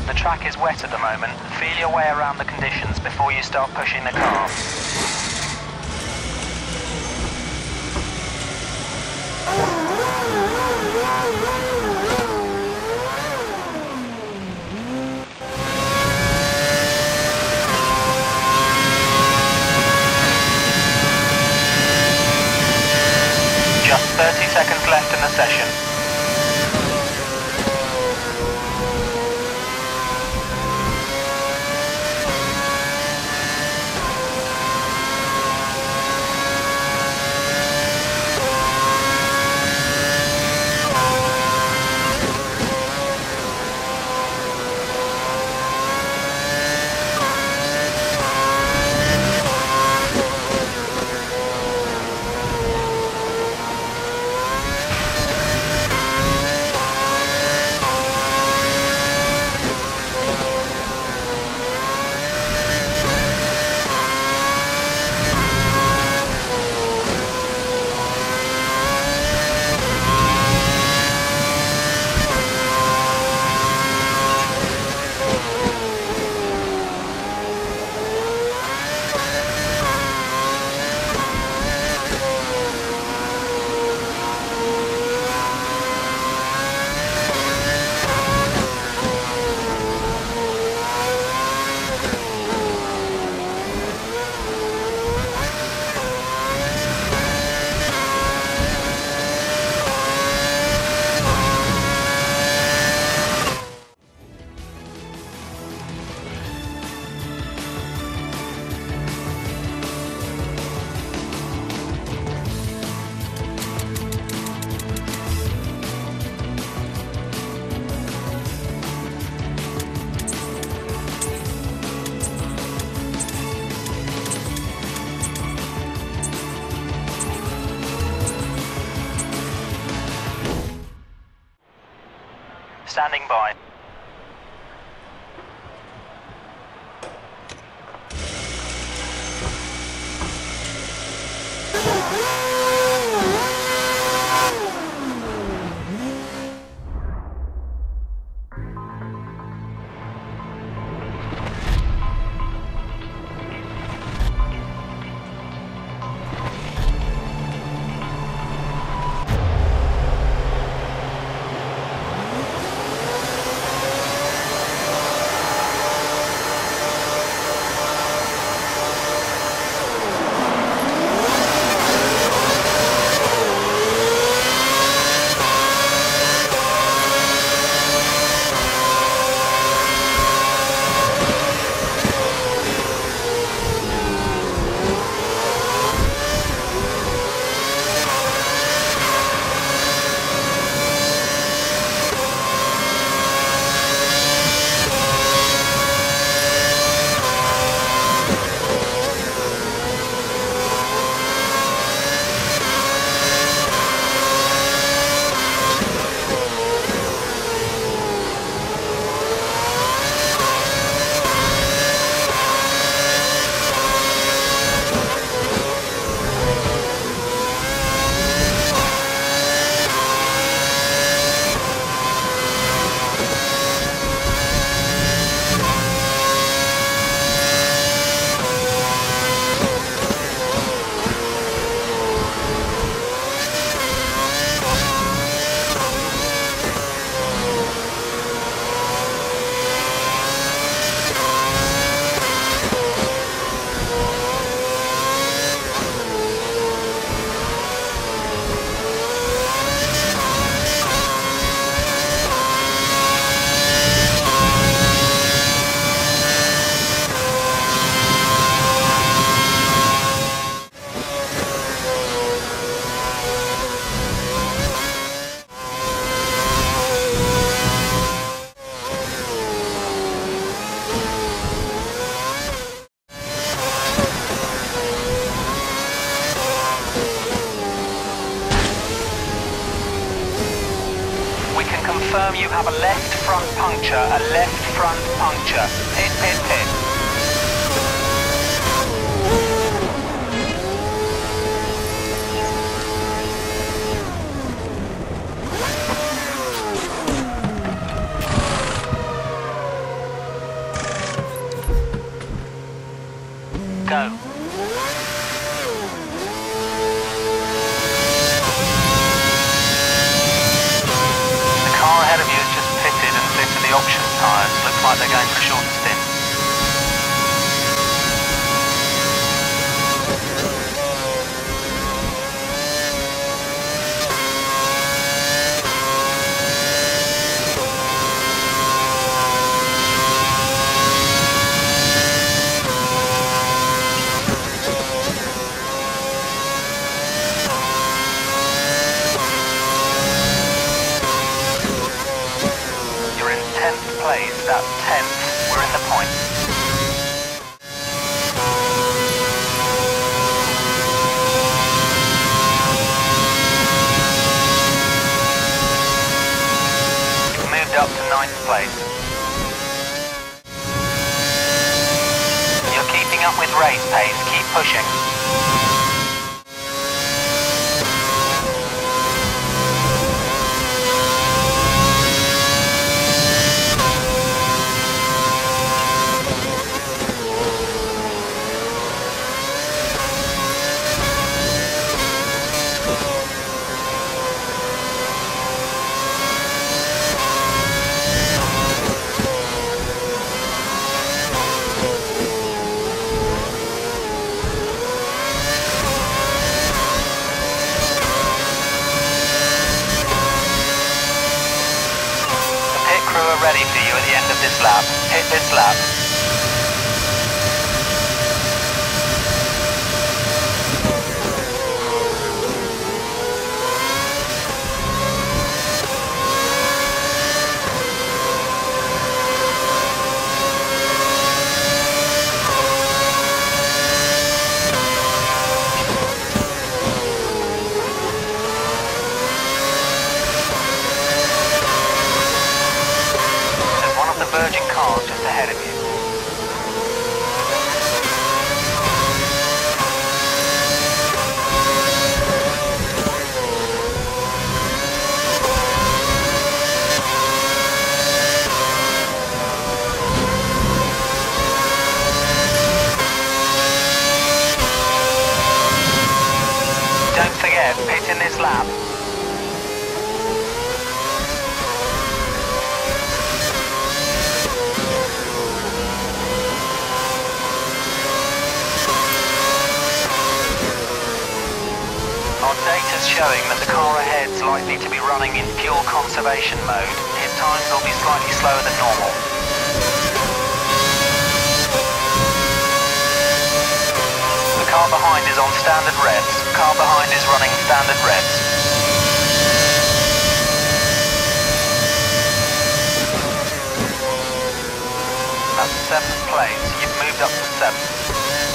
The track is wet at the moment. Feel your way around the conditions before you start pushing the car. Just 30 seconds left in the session. Standing by. Confirm you have a left front puncture, a left front puncture. Pit, pit, pit. Go. The car ahead of you has just pitted and fitted the option tyres. Looks like they're going for a shorter stint. That's 10th. We're in the point. You've moved up to 9th place. You're keeping up with race pace. Keep pushing. Ready for you at the end of this lap. Hit this lap. Virgin cars just ahead of you. Don't forget, pit in this lap. Our data's showing that the car ahead's likely to be running in fuel conservation mode. His times will be slightly slower than normal. The car behind is on standard revs. Car behind is running standard revs. That's 7th place. You've moved up to 7th.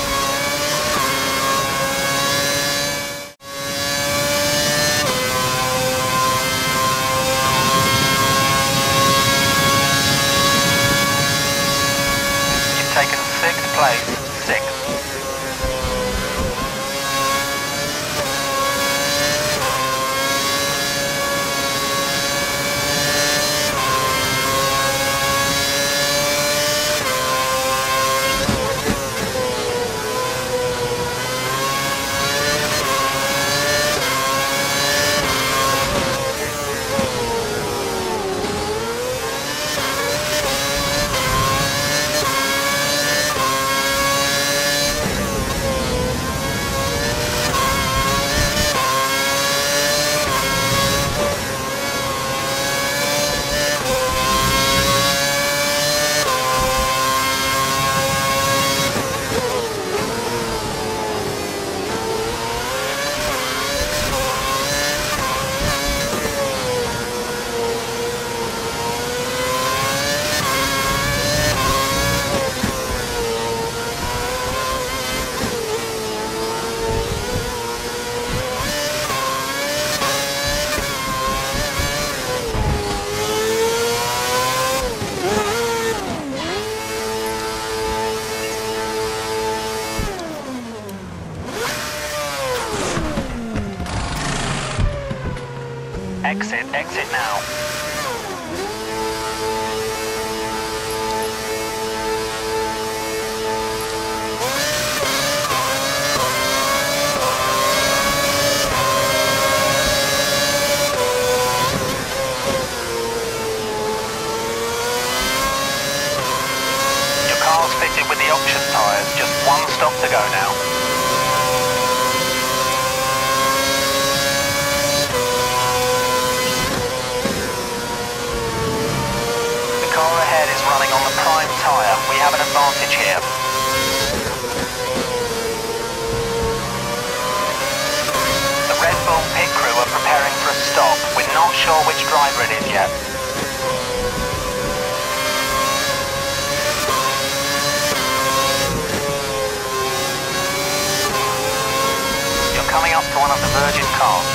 Taken 6th place, 6th. Exit now. option tyres, just one stop to go now. The car ahead is running on the prime tyre. We have an advantage here. The Red Bull pit crew are preparing for a stop. We're not sure which driver it is yet. Coming up to one of the Virgin cars.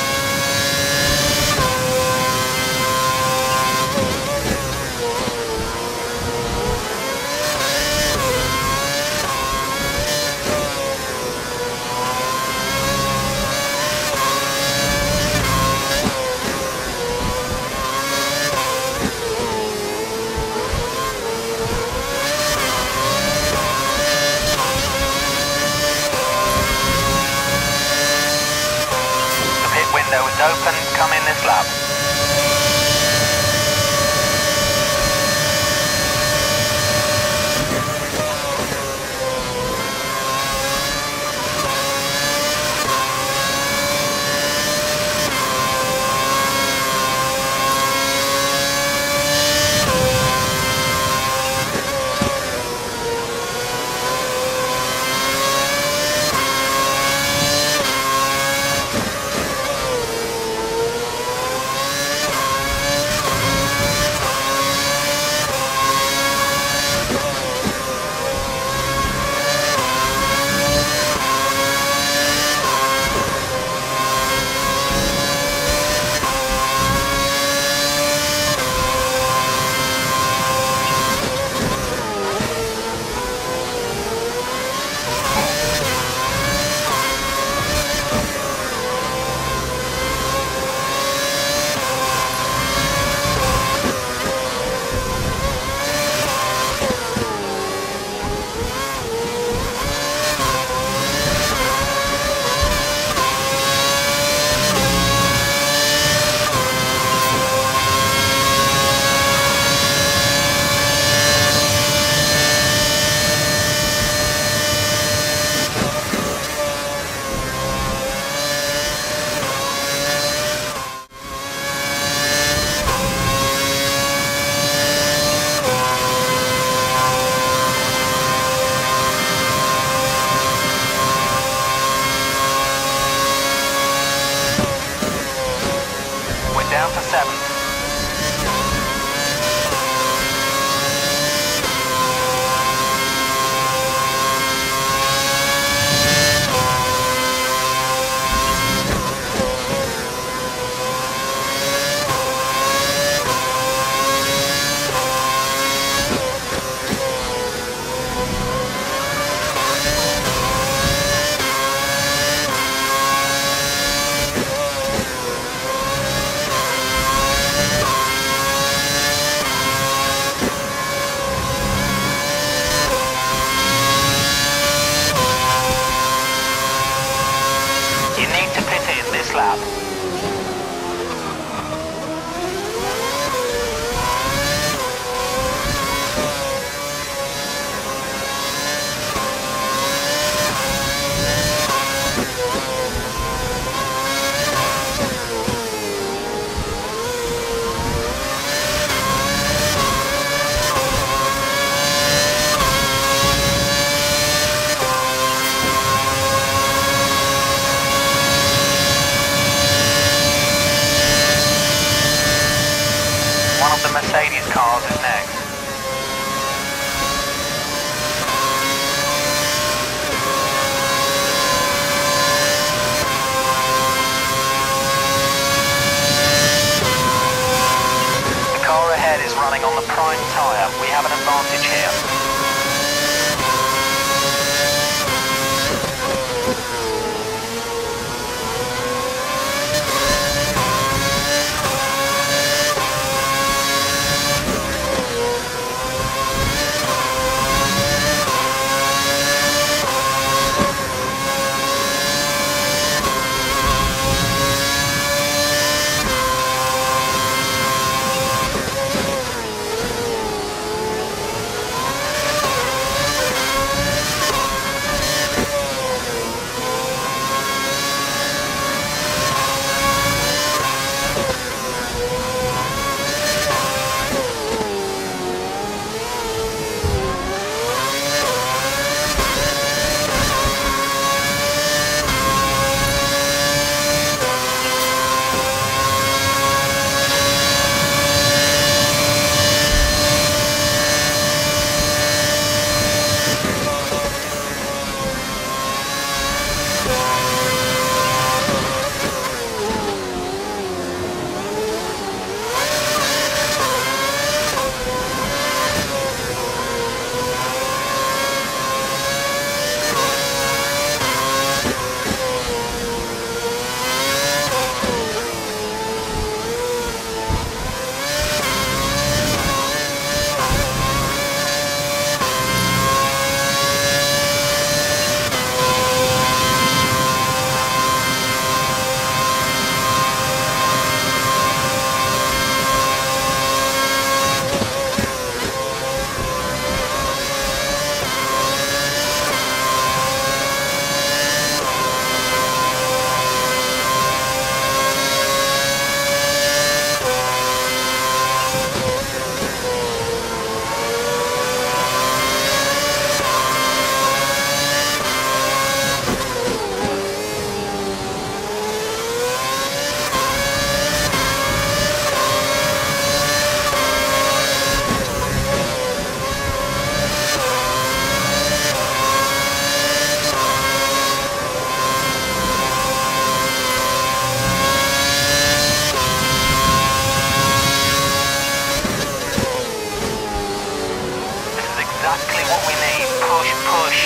exactly what we need. Push, push.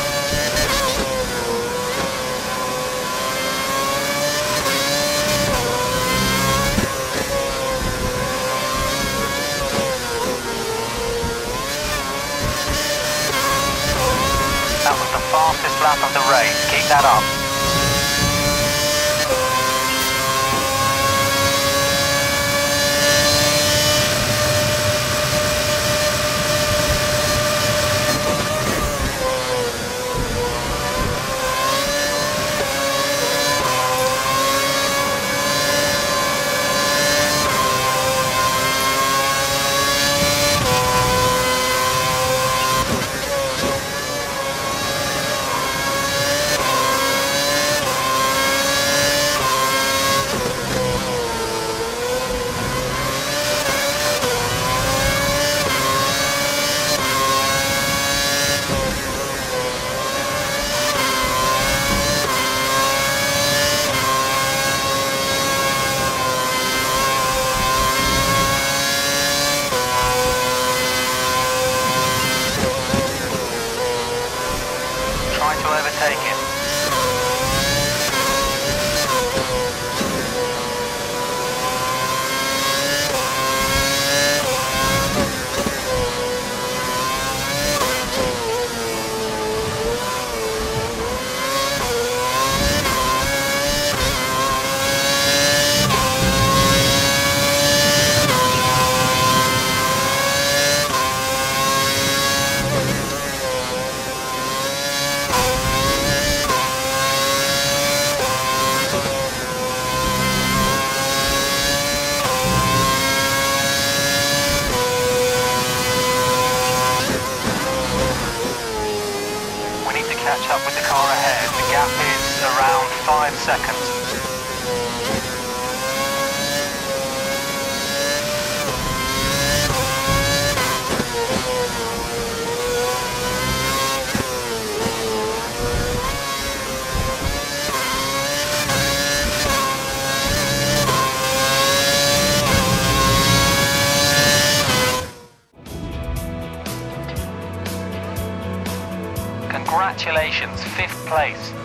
That was the fastest lap of the race. Keep that up. Try to overtake him. Catch up with the car ahead. The gap is around 5 seconds. Congratulations, 5th place.